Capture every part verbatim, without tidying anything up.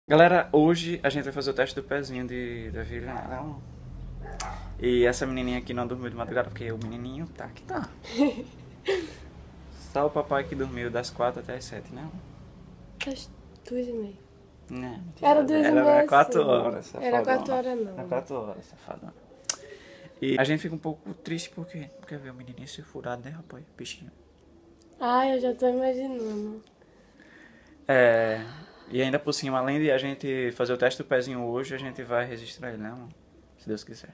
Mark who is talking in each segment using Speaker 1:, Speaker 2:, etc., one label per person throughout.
Speaker 1: Galera, hoje a gente vai fazer o teste do pezinho de, da Vila. E essa menininha aqui não dormiu de madrugada porque o menininho tá que tá. Só o papai que dormiu das quatro até as sete, né?
Speaker 2: Às duas e meia.
Speaker 1: Não,
Speaker 2: Era duas e meia.
Speaker 1: Era quatro
Speaker 2: sim.
Speaker 1: horas, safadona.
Speaker 2: Era quatro horas não.
Speaker 1: Era quatro horas, safadona. E a gente fica um pouco triste porque quer ver o menininho se furado, né, rapaz? Bichinho.
Speaker 2: Ai, eu já tô imaginando.
Speaker 1: É... E ainda por cima, além de a gente fazer o teste do pezinho hoje, a gente vai registrar ele, né, mano? Se Deus quiser.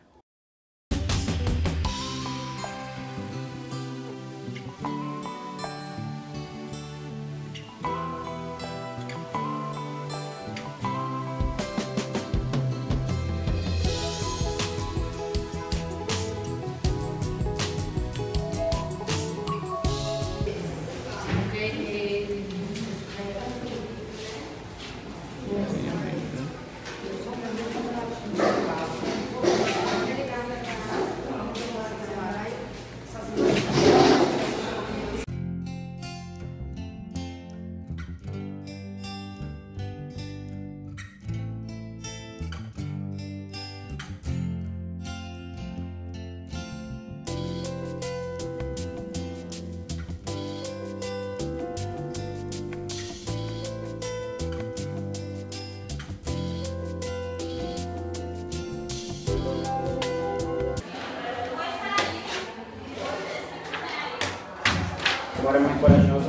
Speaker 1: Agora é muito corajoso.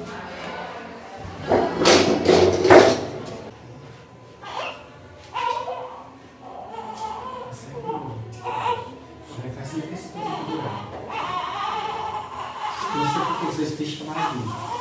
Speaker 3: Não sei porque vocês picham mais lindo.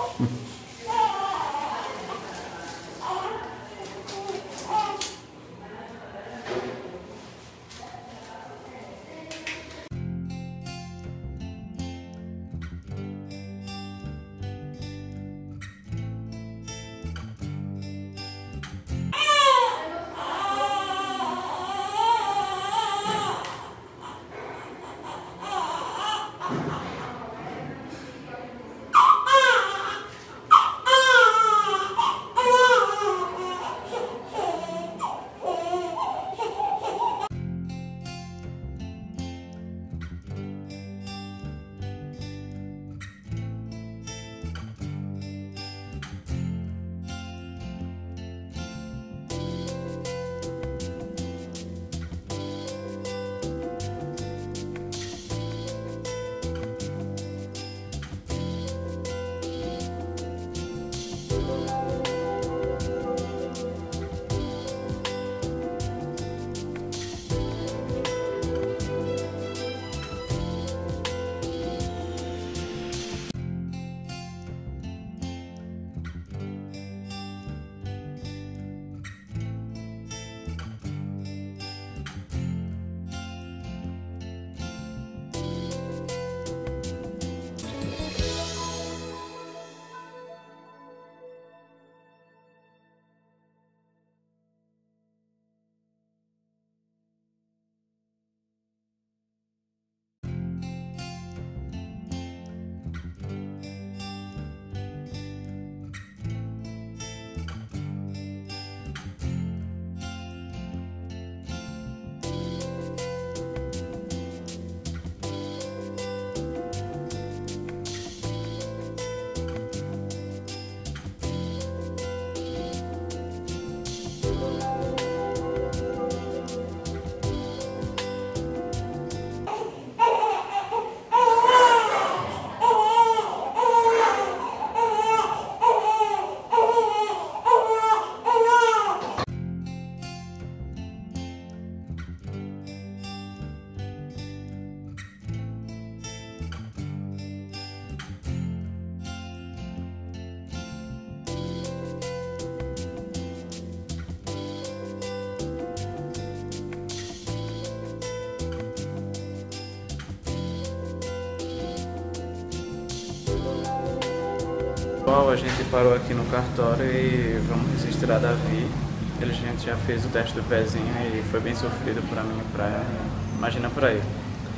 Speaker 1: Bom, a gente parou aqui no cartório e vamos registrar Davi. A gente já fez o teste do pezinho e foi bem sofrido pra mim e pra ela. Imagina pra ele.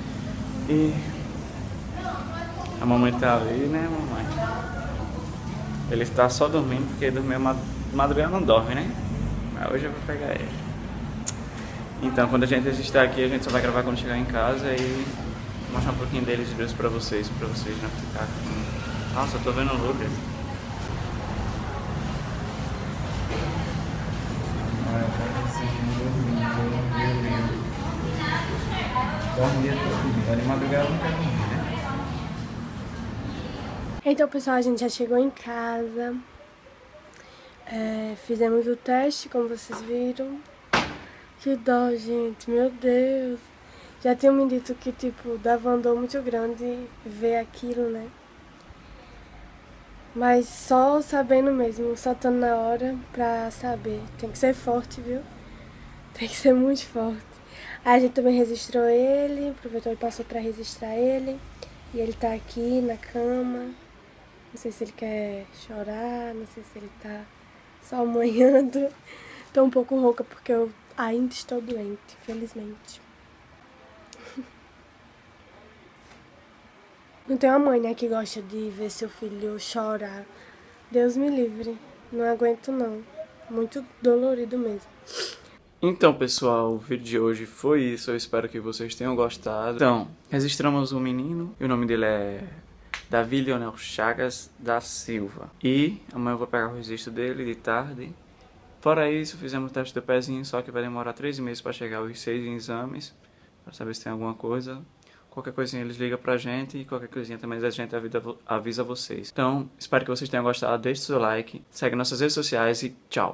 Speaker 1: E a mamãe tá ali, né, mamãe? Ele está só dormindo porque dormiu madrugada não dorme, né? Mas hoje eu vou pegar ele. Então, quando a gente registrar aqui, a gente só vai gravar quando chegar em casa e mostrar um pouquinho deles de Deus pra vocês, pra vocês não ficar com... Nossa, eu tô vendo o Lucas.
Speaker 3: Ah, eu quero que vocês dormindo, dormindo. Dormia todo dia, de madrugada não quero dormir, né?
Speaker 2: Então, pessoal, a gente já chegou em casa. É, fizemos o teste, como vocês viram. Que dó, gente, meu Deus. Já tinham me dito que, tipo, dava uma dor muito grande ver aquilo, né? Mas só sabendo mesmo, só estando na hora pra saber. Tem que ser forte, viu? Tem que ser muito forte. Aí a gente também registrou ele, aproveitou e passou pra registrar ele. E ele tá aqui na cama. Não sei se ele quer chorar, não sei se ele tá só amanhando. Tô um pouco rouca porque eu ainda estou doente, felizmente. Não tem uma mãe, né, que gosta de ver seu filho chorar. Deus me livre. Não aguento, não. Muito dolorido mesmo.
Speaker 1: Então, pessoal, o vídeo de hoje foi isso. Eu espero que vocês tenham gostado. Então, registramos um menino. E o nome dele é Davi Leonel Chagas da Silva. E amanhã eu vou pegar o registro dele de tarde. Fora isso, fizemos o teste do pezinho, só que vai demorar três meses para chegar os seis exames. Para saber se tem alguma coisa. Qualquer coisinha eles ligam pra gente e qualquer coisinha também a gente avisa vocês. Então, espero que vocês tenham gostado, deixe seu like, segue nossas redes sociais e tchau!